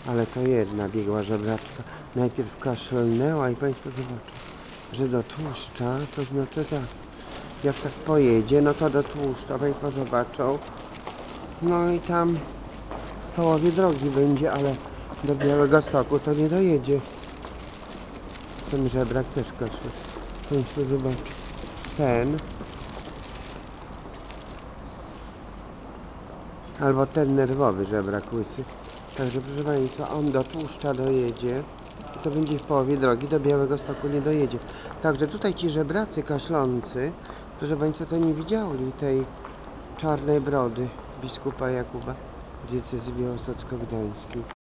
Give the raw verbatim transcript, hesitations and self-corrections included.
Ale to jedna biegła żebraczka. Najpierw kaszlnęła i Państwo zobaczą, że do tłuszcza to znaczy tak. Jak tak pojedzie, no to do tłuszcza Państwo zobaczą. No i tam w połowie drogi będzie, ale do Białegostoku to nie dojedzie. Ten żebrak też kaszle. Państwo zobaczą. Ten. Albo ten nerwowy żebrak łysy. Także proszę Państwa, on do tłuszcza dojedzie i to będzie w połowie drogi, do Białegostoku nie dojedzie. Także tutaj ci żebracy kaszlący, proszę Państwa, to nie widzieli tej czarnej brody biskupa Jakuba w diecezji białostocko-gdańskiej.